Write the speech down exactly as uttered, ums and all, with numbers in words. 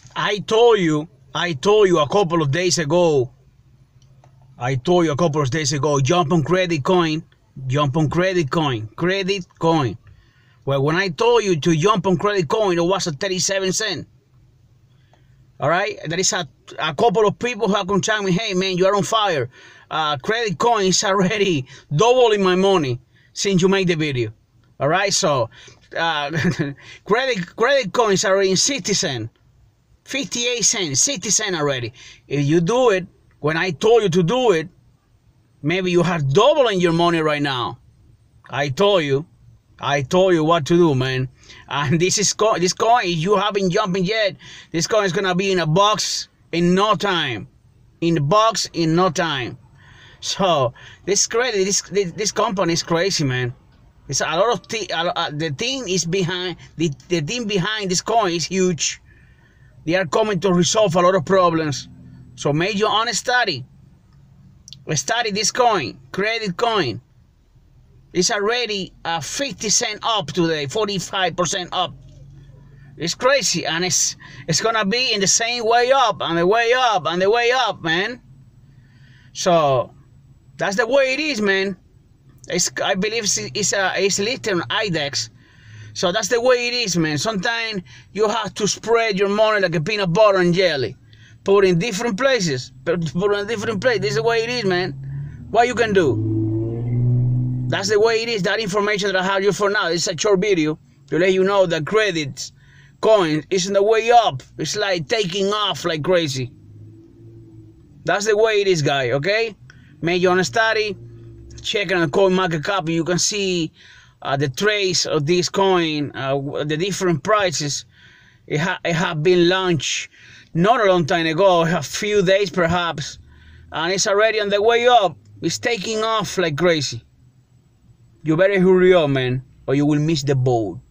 I told you, I told you a couple of days ago, I told you a couple of days ago, jump on credit coin, jump on credit coin, credit coin. Well, when I told you to jump on credit coin, it was at thirty-seven cents. All right, there is a, a couple of people who are going to tell me, hey man, you are on fire. Uh, credit coin is already doubling my money since you made the video. All right, so uh, credit credit coins are in sixty cents, fifty-eight cents, sixty cents already. If you do it when I told you to do it, maybe you are doubling your money right now. I told you. I told you what to do, man. And this is co this coin, if you haven't jumping yet, this coin is gonna be in a box in no time. In the box in no time. So this credit, this this, this company is crazy, man. It's a lot of th uh, the thing is behind the the thing behind this coin is huge. They are coming to resolve a lot of problems. So make your own study. Study this coin, credit coin. It's already uh, fifty cents up today, forty-five percent up. It's crazy, and it's it's gonna be in the same way up, and the way up, and the way up, man. So that's the way it is, man. It's, I believe it's, it's, a, it's listed on I D E X. So that's the way it is, man. Sometimes you have to spread your money like a peanut butter and jelly. Put in different places. Put in different places. This is the way it is, man. What you can do? That's the way it is. That information that I have you for now. It's a short video to let you know that credit coin is in the way up. It's like taking off like crazy. That's the way it is, guy. Okay? Make your own study. Check on the coin market cap. You can see uh, the trace of this coin, uh, the different prices. It, ha it have been launched not a long time ago, a few days perhaps, and it's already on the way up. It's taking off like crazy. You better hurry up, man, or you will miss the boat.